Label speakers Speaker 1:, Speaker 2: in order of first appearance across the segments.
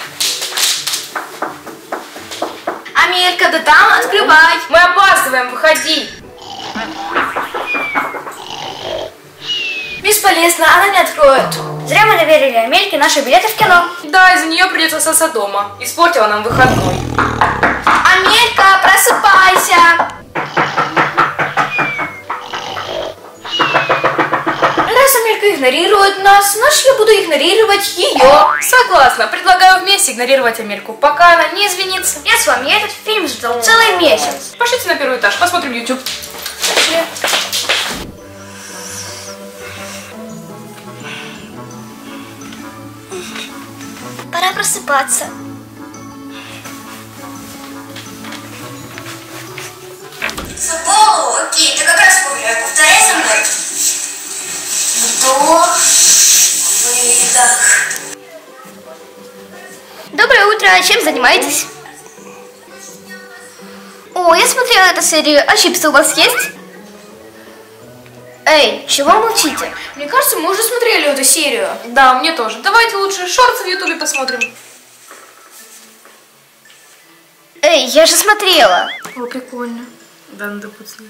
Speaker 1: Амелька, да там открывай.
Speaker 2: Мы опаздываем, выходи.
Speaker 1: Бесполезно, она не откроет. Зря мы доверили Амельке наши билеты в кино.
Speaker 2: Да, из-за нее придется остаться дома. Испортила нам выходной.
Speaker 1: Амелька, просыпайся. Раз Амелька игнорирует нас, значит я буду игнорировать ее.
Speaker 2: Согласна, предлагаю вместе игнорировать Амельку, пока она не извинится.
Speaker 1: Я с вами, я этот фильм ждал целый месяц.
Speaker 2: Пошлите на первый этаж, посмотрим YouTube.
Speaker 1: Пора просыпаться.
Speaker 3: Футбол, окей, ты как раз погуляй, повторяй со мной. Вдох, выдох.
Speaker 1: Доброе утро, чем занимаетесь? О, я смотрела эту серию, а чипсы у вас есть? Эй, чего молчите?
Speaker 2: Мне кажется, мы уже смотрели эту серию. Да, мне тоже. Давайте лучше шорты в Ютубе посмотрим.
Speaker 1: Эй, я же смотрела.
Speaker 2: О, прикольно. Да, надо пацаны.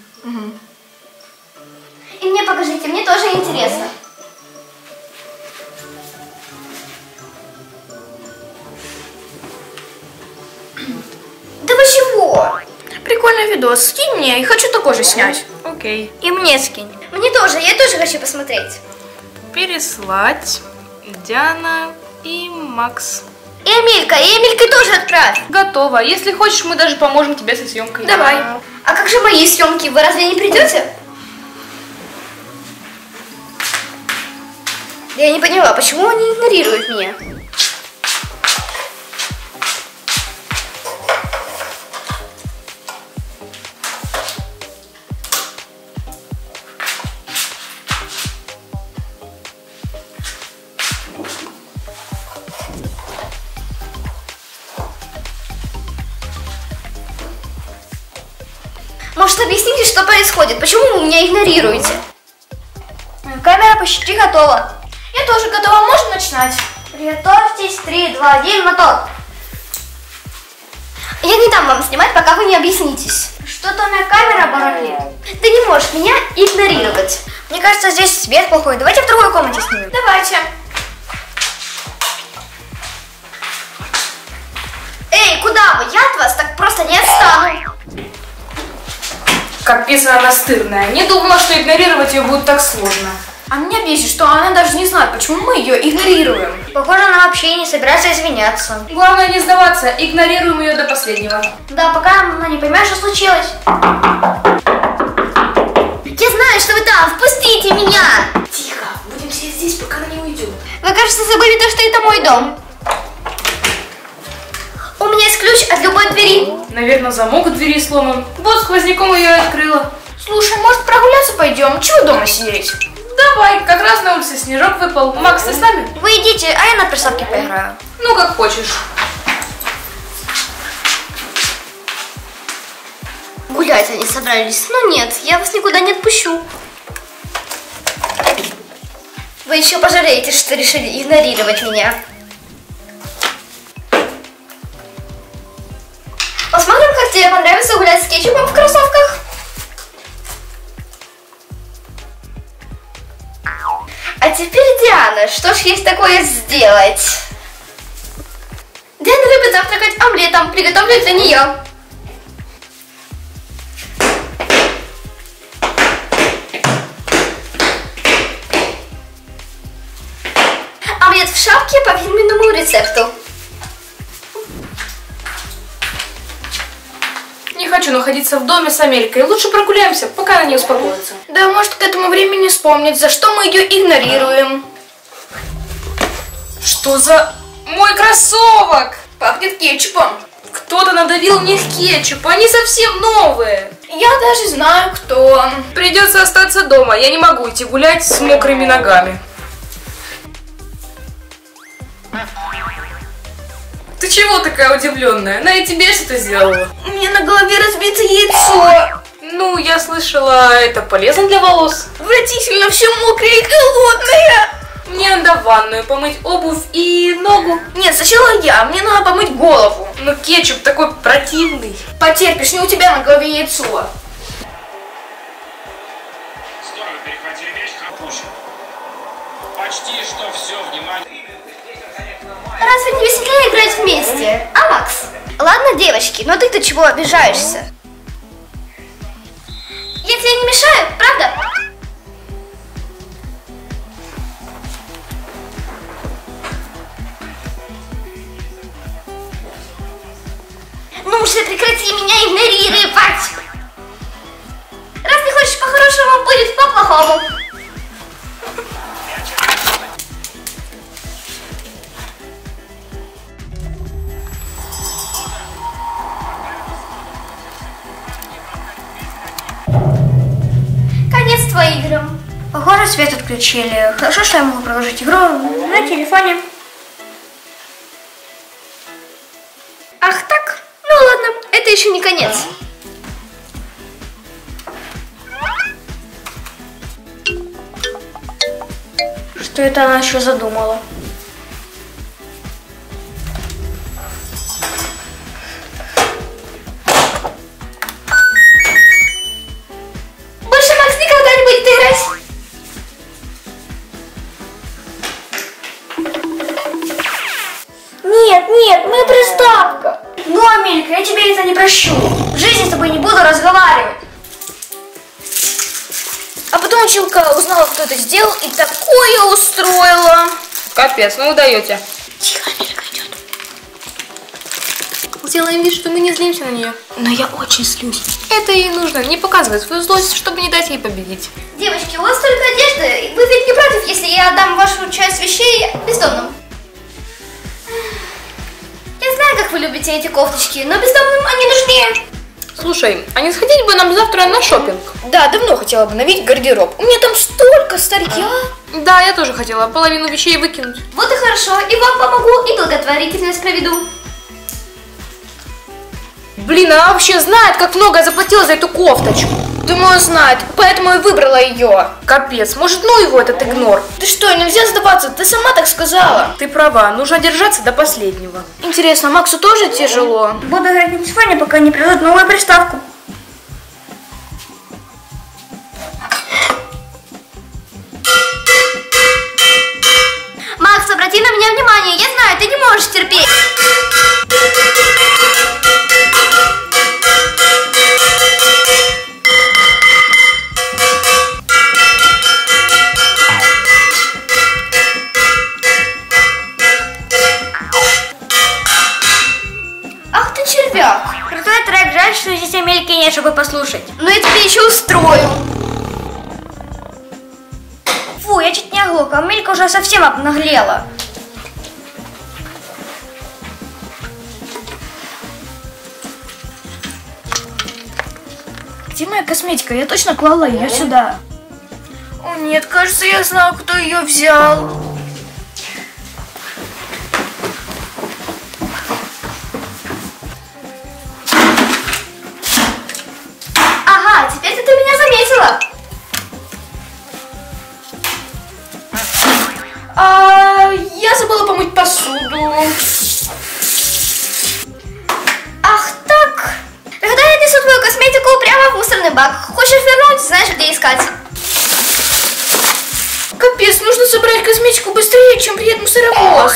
Speaker 1: И мне покажите, мне тоже интересно. Да вы чего?
Speaker 2: Прикольный видос. Скинь мне, я хочу такой же снять. Окей.
Speaker 1: И мне скинь. Мне тоже, я тоже хочу посмотреть.
Speaker 2: Переслать. Диана и Макс.
Speaker 1: И Эмилькой тоже отправь.
Speaker 2: Готово. Если хочешь, мы даже поможем тебе со съемкой.
Speaker 1: Давай. А как же мои съемки? Вы разве не придете? Я не поняла, почему они игнорируют меня? Может, объясните, что происходит? Почему вы меня игнорируете? Камера почти готова. Я тоже готова. Можно начинать? Приготовьтесь. 3, 2, 1, мотор. Я не дам вам снимать, пока вы не объяснитесь. Что-то у меня камера барахлит. Ты не можешь меня игнорировать. Мне кажется, здесь свет плохой. Давайте в другой комнате снимем. Давайте. Эй, куда вы? Я от вас так просто не отстану.
Speaker 2: Капец, она настырная. Не думала, что игнорировать ее будет так сложно. А меня бесит, что она даже не знает, почему мы ее игнорируем.
Speaker 1: Похоже, она вообще не собирается извиняться.
Speaker 2: Главное не сдаваться, игнорируем ее до последнего.
Speaker 1: Да, пока она не поймет, что случилось. Я знаю, что вы там, впустите меня!
Speaker 2: Тихо, будем сидеть здесь, пока она не уйдет.
Speaker 1: Вы, кажется, забыли то, что это мой дом. У меня есть ключ от любой двери.
Speaker 2: Наверное, замок у двери сломан. Вот сквозняком ее и открыла.
Speaker 1: Слушай, может прогуляться пойдем? Чего дома сидеть?
Speaker 2: Давай, как раз на улице снежок выпал. Макс, ты с нами?
Speaker 1: Вы идите, а я на приставке поиграю.
Speaker 2: Ну, как хочешь.
Speaker 1: Гулять они собрались. Ну нет, я вас никуда не отпущу. Вы еще пожалеете, что решили игнорировать меня. Посмотрим, как тебе понравится гулять с кетчупом в кроссовках. А теперь Диана, что ж есть такое сделать? Диана любит завтракать омлетом, приготовлю для нее. Омлет в шапке по фирменному рецепту.
Speaker 2: Не хочу находиться в доме с Амелькой. Лучше прогуляемся, пока она не успокоится.
Speaker 1: Да, может, к этому времени вспомнить, за что мы ее игнорируем.
Speaker 2: Что за... Мой кроссовок!
Speaker 1: Пахнет кетчупом.
Speaker 2: Кто-то надавил в них кетчуп, они совсем новые.
Speaker 1: Я даже знаю, кто он.
Speaker 2: Придется остаться дома, я не могу идти гулять с мокрыми ногами. Ты чего такая удивленная? Она и тебе что-то сделала.
Speaker 1: У меня на голове разбито яйцо.
Speaker 2: Ну, я слышала, это полезно для волос.
Speaker 1: Отвратительно, все мокрое и холодное.
Speaker 2: Мне надо ванную, помыть обувь и ногу.
Speaker 1: Нет, сначала я, мне надо помыть голову.
Speaker 2: Но кетчуп такой противный.
Speaker 1: Потерпишь, не у тебя на голове яйцо.
Speaker 4: Здорово перехватили мяч, Капущин. Почти что все, внимание.
Speaker 1: Разве не веселее играть вместе, а, Макс? Ладно, девочки, но ты-то чего обижаешься? Я тебе не мешаю, правда? Ну уже прекрати меня игнорировать! Раз не хочешь по-хорошему, будет по-плохому. Конец твоим играм. Похоже, свет отключили. Хорошо, что я могу продолжить игру на телефоне. Ах так? Ну ладно, это еще не конец. Что это она еще задумала? Больше Макс никогда не будет играть. Нет, моя приставка. Ну, Амелька, я тебе это не прощу. В жизни с тобой не буду разговаривать. А потом училка узнала, кто это сделал, и такое устроила.
Speaker 2: Капец, ну вы даете.
Speaker 1: Тихо, Амелька идет.
Speaker 2: Сделаем вид, что мы не злимся на нее.
Speaker 1: Но я очень злюсь.
Speaker 2: Это ей нужно, не показывать свою злость, чтобы не дать ей победить.
Speaker 1: Девочки, у вас только одежда. Вы ведь не против, если я отдам вашу часть вещей бездомным? Я знаю, как вы любите эти кофточки, но бездомным они нужнее.
Speaker 2: Слушай, а не сходить бы нам завтра на шопинг?
Speaker 1: Да, давно хотела бы обновить гардероб. У меня там столько старья.
Speaker 2: Да, я тоже хотела половину вещей выкинуть.
Speaker 1: Вот и хорошо, и вам помогу, и благотворительность проведу.
Speaker 2: Блин, она вообще знает, как много я заплатила за эту кофточку.
Speaker 1: Думаю, знает, поэтому и выбрала ее.
Speaker 2: Капец, может, ну его этот игнор.
Speaker 1: Ты что, нельзя сдаваться, ты сама так сказала.
Speaker 2: Ты права, нужно держаться до последнего.
Speaker 1: Интересно, Максу тоже тяжело? Буду играть на телефоне, пока не придут новую приставку. Макс, обрати на меня внимание, я знаю, ты не можешь терпеть. Ах ты червяк. Крутой трек, жаль, что здесь Амельки нет, чтобы послушать. Но я тебе еще устрою. Фу, я чуть не оглох, Амелька уже совсем обнаглела. Где моя косметика? Я точно клала ее сюда. О нет, кажется, я знаю, кто ее взял. Ага, теперь ты меня заметила. Я забыла помыть посуду. Ах так. Тогда я несу твою косметику прямо в мусорный бак. Хочешь вернуть, знаешь, где искать. Капец, нужно собрать косметику быстрее, чем приедет мусоровоз.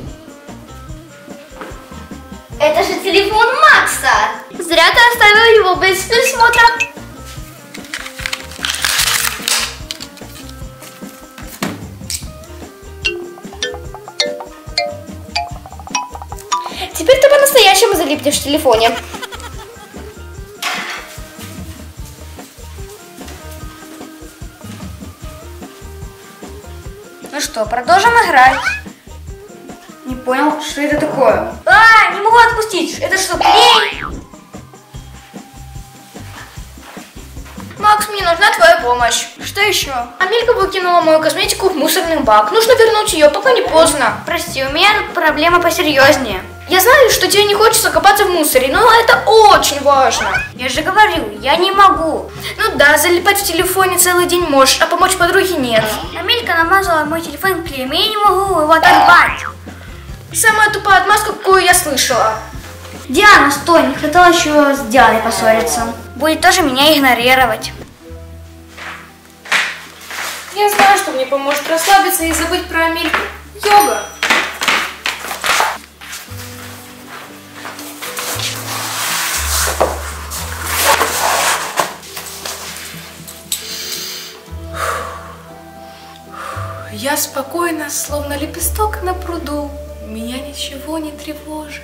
Speaker 1: Это же телефон Макса. Зря ты оставил его без присмотра. Теперь ты по-настоящему залипнешь в телефоне. Ну что, продолжим играть. Не понял, что это такое. Не могу отпустить. Это что, клей? Макс, мне нужна твоя помощь. Что еще? Амелька выкинула мою косметику в мусорный бак. Нужно вернуть ее, пока не поздно. Прости, у меня тут проблема посерьезнее.
Speaker 2: Я знаю, что тебе не хочется копаться в мусоре, но это очень важно.
Speaker 1: Я же говорил, я не могу.
Speaker 2: Ну да, залипать в телефоне целый день можешь, а помочь подруге нет.
Speaker 1: Амелька намазала мой телефон клеем, и я не могу его оторвать.
Speaker 2: Самая тупая отмазка, какую я слышала.
Speaker 1: Диана, стой, не хватало еще с Дианой поссориться. Будет тоже меня игнорировать.
Speaker 2: Я знаю, что мне поможет расслабиться и забыть про Амельку. Йога. Я спокойна, словно лепесток на пруду. Меня ничего не тревожит.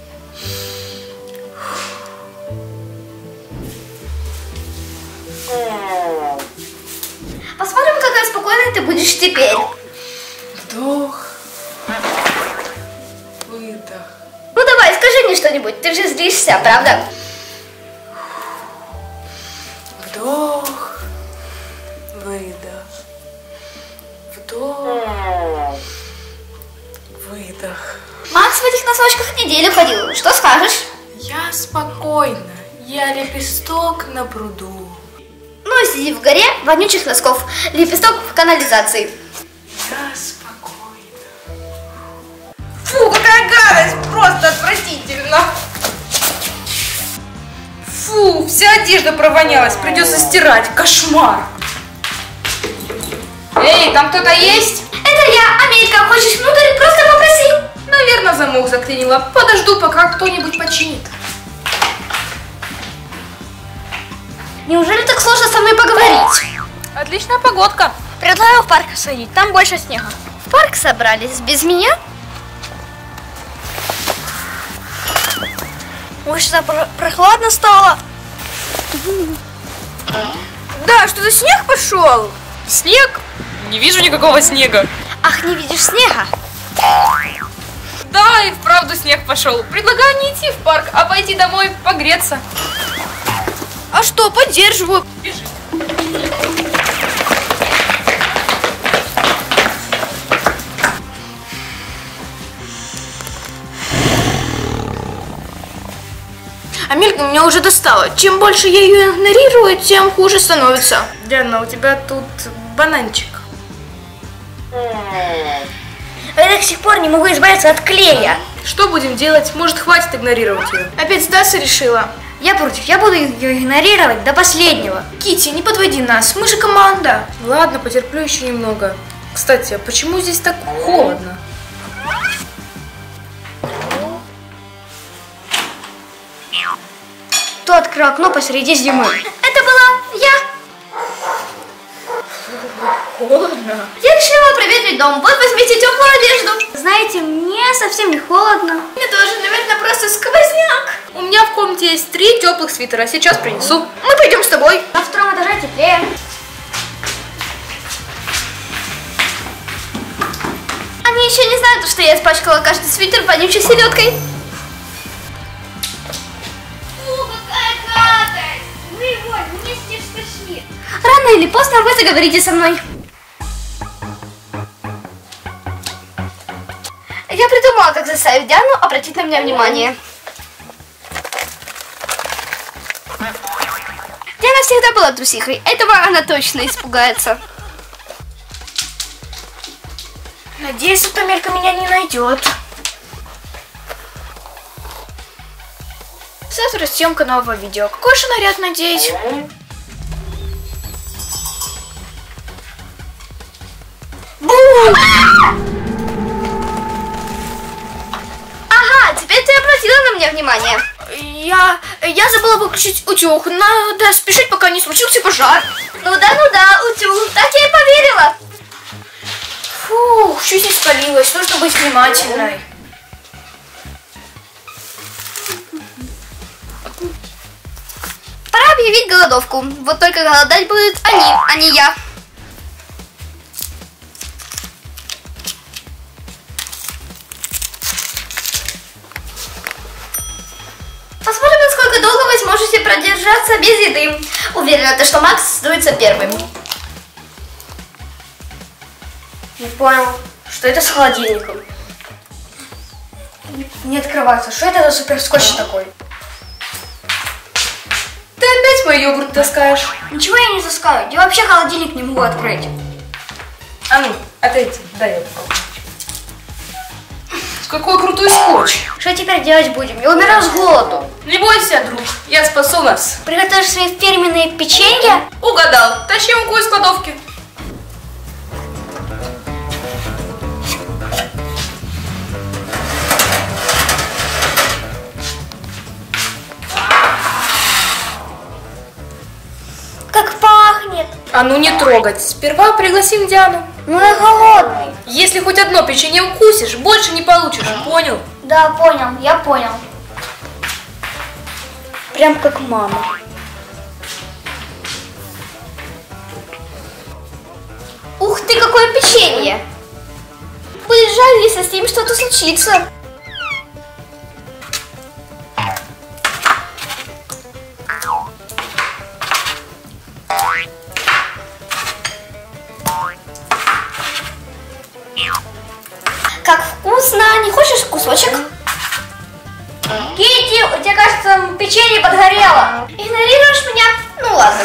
Speaker 1: Посмотрим, какая спокойная ты будешь теперь.
Speaker 2: Вдох. Выдох.
Speaker 1: Ну давай, скажи мне что-нибудь, ты же злишься, правда?
Speaker 2: Вдох. Выдох. Вдох. Выдох.
Speaker 1: Макс в этих носочках неделю ходил, что скажешь?
Speaker 2: Я спокойна. Я лепесток на пруду.
Speaker 1: Ну, сиди в горе вонючих носков, лепесток в канализации.
Speaker 2: Я спокойна. Фу, какая гадость! Просто отвратительно. Фу, вся одежда провонялась. Придется стирать. Кошмар. Эй, там кто-то есть?
Speaker 1: Это я, Амелька, хочешь внутрь? Просто попроси.
Speaker 2: Наверное, замок заклинило. Подожду, пока кто-нибудь починит.
Speaker 1: Неужели так сложно со мной поговорить?
Speaker 2: Отличная погодка.
Speaker 1: Предлагаю в парк сходить, там больше снега. В парк собрались без меня? Ой, что-то прохладно стало.
Speaker 2: Да, что-то снег пошел. Снег? Не вижу никакого снега.
Speaker 1: Ах, не видишь снега?
Speaker 2: Да, и вправду снег пошел. Предлагаю не идти в парк, а пойти домой погреться. А что, поддерживаю. Бежи. Амелька меня уже достала. Чем больше я ее игнорирую, тем хуже становится. Диана, у тебя тут бананчик.
Speaker 1: Я до сих пор не могу избавиться от клея.
Speaker 2: Что будем делать? Может, хватит игнорировать ее? Опять сдаться решила?
Speaker 1: Я против, я буду ее игнорировать до последнего.
Speaker 2: Китти, не подводи нас, мы же команда. Ладно, потерплю еще немного. Кстати, а почему здесь так холодно?
Speaker 1: Кто открыл окно посреди зимы? Это была я.
Speaker 2: Холодно.
Speaker 1: Я решила проветрить дом. Вот возьмите теплую одежду. Знаете, мне совсем не холодно.
Speaker 2: Мне тоже, наверное, просто сквозняк. У меня в комнате есть 3 теплых свитера. Сейчас принесу. Мы пойдем с тобой.
Speaker 1: На втором этаже теплее. Они еще не знают, что я испачкала каждый свитер вонючей селедкой. Фу, какая гадость! Вы его вместе спасли. Рано или поздно вы заговорите со мной. Я придумала, как заставить Диану обратить на меня внимание. Диана всегда была трусихой. Этого она точно испугается.
Speaker 2: Надеюсь, эта Амелька меня не найдет. Завтра съемка нового видео. Какой же наряд надеть?
Speaker 1: Ага, теперь ты обратила на меня внимание.
Speaker 2: Я забыла выключить утюг. Надо спешить, пока не случился пожар.
Speaker 1: Ну да, утюг. Так я и поверила.
Speaker 2: Фух, чуть не спалилась. Нужно быть внимательной.
Speaker 1: Пора объявить голодовку. Вот только голодать будут они, а не я. Посмотрим, насколько долго вы сможете продержаться без еды. Уверена, что Макс сдуется первым. Не понял, что это с холодильником? Не открывается. Что это за суперскотч такой?
Speaker 2: Ты опять мой йогурт таскаешь?
Speaker 1: Ничего я не таскаю. Я вообще холодильник не могу открыть.
Speaker 2: А ну, отойди, дай я попробую. Какой крутой скотч.
Speaker 1: Что теперь делать будем? Я умираю с голоду.
Speaker 2: Не бойся, друг, я спасу нас.
Speaker 1: Приготовишь свои фирменные печенья?
Speaker 2: Угадал, тащи муку из кладовки.
Speaker 1: Как пахнет.
Speaker 2: А ну не трогать, сперва пригласим Диану.
Speaker 1: Ну я голодный.
Speaker 2: Если хоть одно печенье укусишь, больше не получишь, понял?
Speaker 1: Да, понял, я понял. Прям как мама. Ух ты, какое печенье! Будет жаль, если с ним что-то случится. Как вкусно! Не хочешь кусочек? Китти, у тебя, кажется, печенье подгорело. Игнорируешь меня? Ну ладно.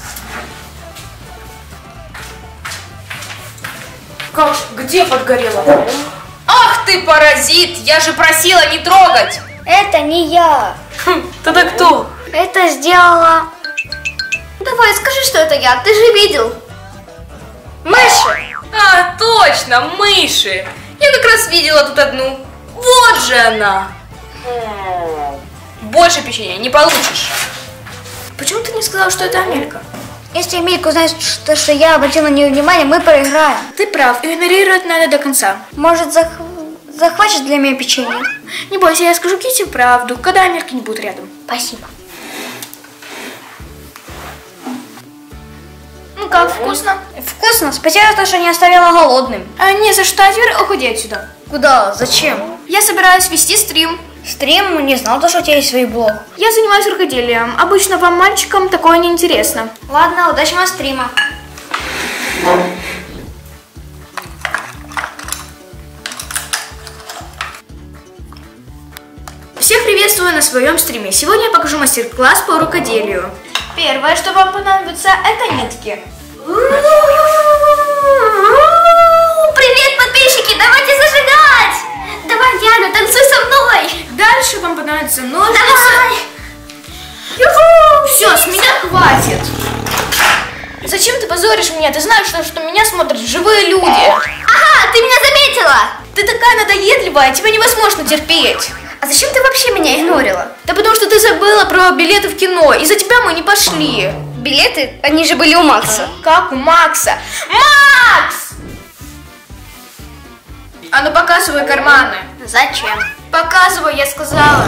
Speaker 2: Как? Где подгорело? Ах ты паразит! Я же просила не трогать!
Speaker 1: Это не я.
Speaker 2: Тогда кто?
Speaker 1: Это сделала... Давай, скажи, что это я. Ты же видел. Мыши.
Speaker 2: А, точно, мыши! Я как раз видела тут одну. Вот же она! Больше печенья не получишь. Почему ты не сказала, что это Амелька?
Speaker 1: Если Эмилька узнает, что я обратил на нее внимание, мы проиграем.
Speaker 2: Ты прав, игнорировать надо до конца.
Speaker 1: Может, захватишь для меня печенье?
Speaker 2: Не бойся, я скажу Кити правду, когда Амельки не будет рядом.
Speaker 1: Спасибо.
Speaker 2: Ну как, вкусно?
Speaker 1: Вкусно. Спасибо за то, что не оставила голодным.
Speaker 2: А не за что, а теперь уходи отсюда.
Speaker 1: Куда? Зачем?
Speaker 2: Я собираюсь вести стрим.
Speaker 1: Стрим? Не знал, что у тебя есть свой блог.
Speaker 2: Я занимаюсь рукоделием. Обычно вам, мальчикам, такое неинтересно.
Speaker 1: Ладно, удачного стрима.
Speaker 2: Всех приветствую на своем стриме. Сегодня я покажу мастер-класс по рукоделию. Первое, что вам понадобится, это нитки.
Speaker 1: Привет, подписчики! Давайте зажигать! Давай, Диана, танцуй со мной!
Speaker 2: Дальше вам понадобятся ножницы.
Speaker 1: Давай!
Speaker 2: Все, с меня хватит. Зачем ты позоришь меня? Ты знаешь, что меня смотрят живые люди.
Speaker 1: Ага, ты меня заметила!
Speaker 2: Ты такая надоедливая, тебя невозможно терпеть.
Speaker 1: А зачем ты вообще меня игнорила?
Speaker 2: Да потому что ты забыла про билеты в кино. Из-за тебя мы не пошли.
Speaker 1: Билеты? Они же были у Макса.
Speaker 2: Как у Макса? Макс! А ну показывай карманы.
Speaker 1: Зачем?
Speaker 2: Показывай, я сказала.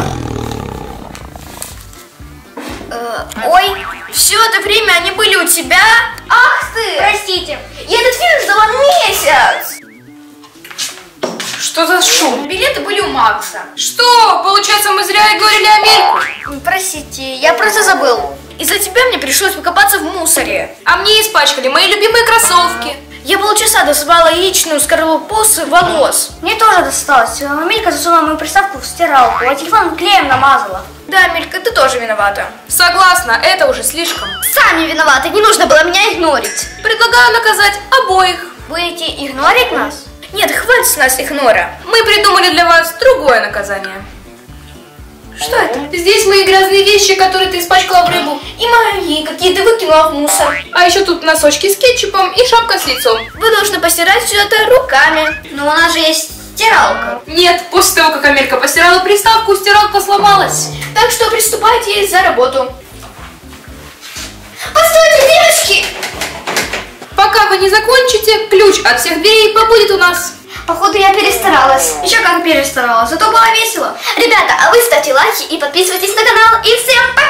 Speaker 1: Ой,
Speaker 2: Все это время они были у тебя?
Speaker 1: ах ты! Простите.
Speaker 2: Я этот фильм ждала месяц. Что за шум? Билеты были у Макса. Что? Получается, мы зря игнорили Амельку?
Speaker 1: Простите, я просто забыл.
Speaker 2: Из-за тебя мне пришлось покопаться в мусоре. А мне испачкали мои любимые кроссовки. Я полчаса доставала яичную скорлупу с волос.
Speaker 1: Мне тоже досталось. Амелька засунула мою приставку в стиралку, а телефон клеем намазала.
Speaker 2: Да, Амелька, ты тоже виновата. Согласна, это уже слишком.
Speaker 1: Сами виноваты, не нужно было меня игнорить.
Speaker 2: Предлагаю наказать обоих.
Speaker 1: Будете игнорить нас?
Speaker 2: Нет, хватит с нас игнора. Мы придумали для вас другое наказание. Что это? Здесь мои грязные вещи, которые ты испачкала в рыбу. И мои, какие ты выкинула в мусор. А еще тут носочки с кетчупом и шапка с лицом. Вы должны постирать все это руками.
Speaker 1: Но у нас же есть стиралка.
Speaker 2: Нет, после того, как Амелька постирала приставку, стиралка сломалась. Так что приступайте за работу.
Speaker 1: Постойте, девочки!
Speaker 2: Пока вы не закончите, ключ от всех дверей побудет у нас.
Speaker 1: Походу я перестаралась. Еще как перестаралась, зато было весело. Ребята, а вы ставьте лайки и подписывайтесь на канал. И всем пока!